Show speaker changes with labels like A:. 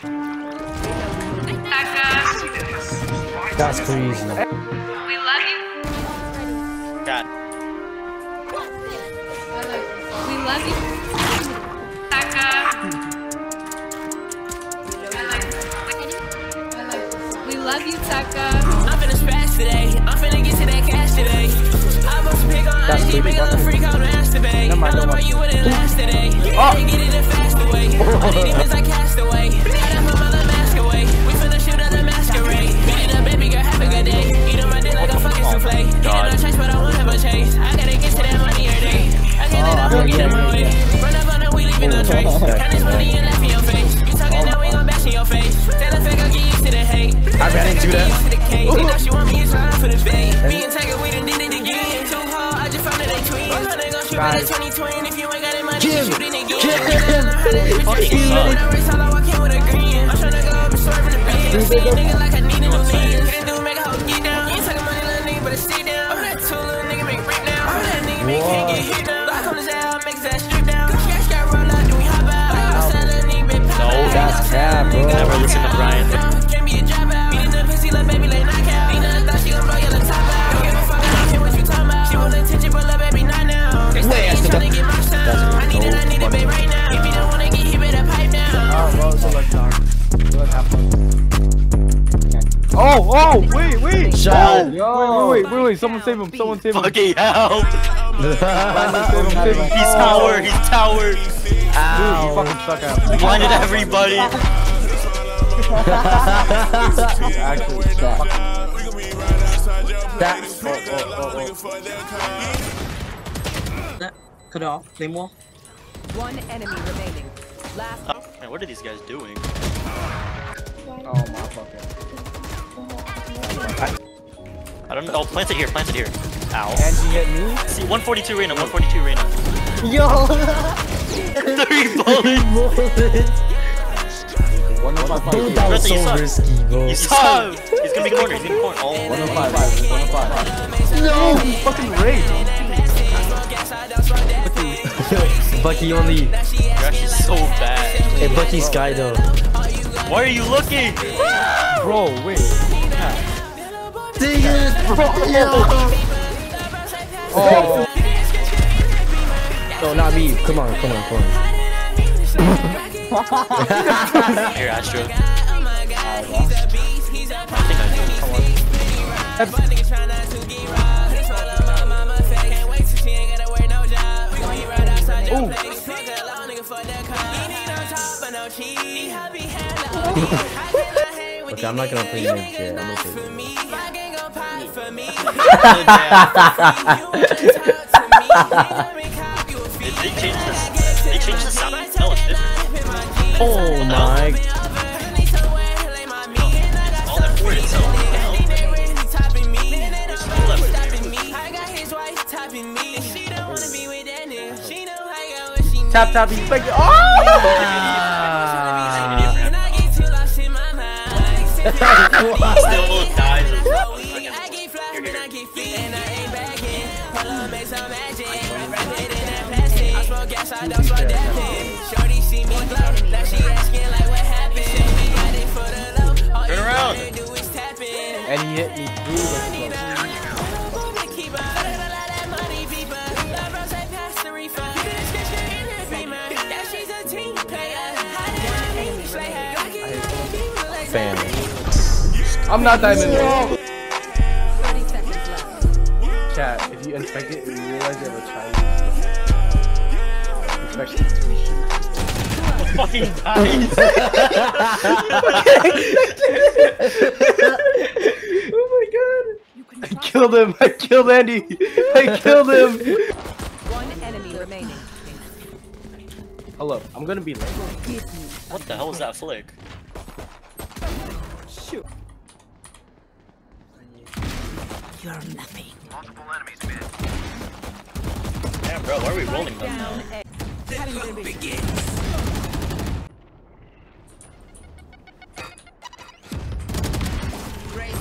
A: That's crazy.
B: We love you.
C: God.
B: We love you. We love you, Taka. I'm finna spaz today. I'm finna get to that cash today. I bought some pick on IG, make a little freak out and masturbate. I love how you wouldn't last today. Yeah, get it the fast away. All the demons I cast away. Gotta put my little mask away. We finna shoot at the masquerade. Beat it up, baby girl, have a good day. Eat on my dick like a fucking souffle. Get no chase, but I won't have a chase. I gotta get to that money every day. I get it, I won't get in my way. Run up on her, we leaving no trace. Count this money and laugh in your face. You talking now, we gon' bash in your face. Tell the fake, I'll get used to the hate.
A: I ran into that.
B: They know she want me, it's time for the fade. Me and Tiger, we done did it again. Too hard, I just found that they twins. They gon' shoot at 2020. If you ain't got it money, you shoot it again. I'm walking with a grin. I'm tryna go up and swerve in the bin. See a nigga like I need a new lens. Can't do make a hoe get down. You ain't talking money, little nigga, but stay down. I'm that two little nigga make break down. I'm that nigga make can't get hit down. Lock on his ass, makes that strip down. Cash got roll out, then we hop out. I'm selling nigga, big pop out.
A: No, that's cap, bro.
C: Never listen to Brian.
B: Can't be a dropout. Beating the pussy, little baby, like knockout. Beat her, thought she gon' blow your little top out. Don't give a fuck, I don't care what you talking about. She want attention, but little baby, not now. They tryna get my sound. I need it, babe, right now. If you don't wanna get hit, better pipe down.
D: Oh, wait.
A: Shot.
D: Wait. Someone save him.
C: Fucking help. He's towered.
D: Dude, you fucking suck out.
C: Blinded everybody.
D: Actually,
E: Cut it off. Play more.
F: One enemy remaining. Last.
C: Man, what are these guys doing?
D: oh my fucking.
C: I don't know. Oh, plant it here. Ow.
D: And you hit me?
C: See, 142 Reyna. 142 Reyna.
A: Yo!
C: 3 bullets.
A: Dude, that was so risky, bro.
C: You saw him. He's gonna be cornered. Oh,
D: 105. No! Fucking rage.
A: Bucky only.
C: you're actually so bad.
A: Hey, Bucky's guy though.
C: Why are you looking?
D: Bro, wait.
A: Dang it, bro.
D: Oh.
A: No, not me. Come on.
C: Here, Astro. I think I do.
A: Okay, I'm not gonna play mid yet. I'm gonna play mid.
C: They changed the sound. No, it's different.
A: Oh my.
C: All that for itself.
D: Tap, he's like, oh!
C: Still dies as well. Turn around.
D: And he hit me through the
A: Fan.
D: I'm not diving in.
F: 30 seconds left.
D: Chat, if you inspect it, you realize you have a Chinese. Inspection.
C: Fucking dies.
D: Oh my god. I killed him. I killed Andy. I killed him.
F: One enemy remaining.
D: Hello. I'm gonna be late.
C: What the hell was that flick?
D: Shoot.
F: You're nothing.
C: Damn, bro, why are we rolling them now?
F: Begins.